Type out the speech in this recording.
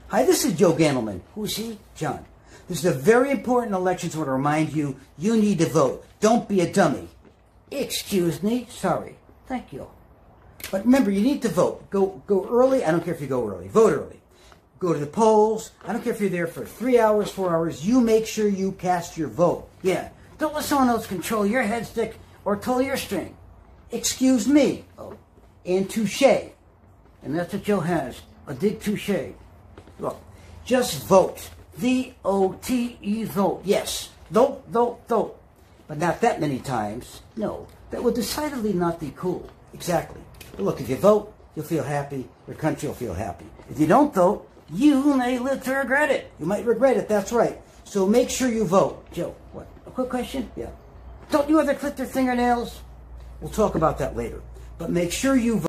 Hi, this is Joe Gandelman. Who's he? John. This is a very important election, so I want to remind you, you need to vote. Don't be a dummy. Excuse me? Sorry. Thank you. But remember, you need to vote. Go early. I don't care if you go early. Vote early. Go to the polls. I don't care if you're there for 3 hours, 4 hours. You make sure you cast your vote. Yeah. Don't let someone else control your headstick or pull your string. Excuse me. Oh, and touche. And that's what Joe has. A dig touche. Look, just vote. V-O-T-E, vote. Yes. Vote, vote, vote. But not that many times. No. That would decidedly not be cool. Exactly. But look, if you vote, you'll feel happy. Your country will feel happy. If you don't vote, you may live to regret it. You might regret it. That's right. So make sure you vote. Joe, what? A quick question? Yeah. Don't you ever clip their fingernails? We'll talk about that later. But make sure you vote.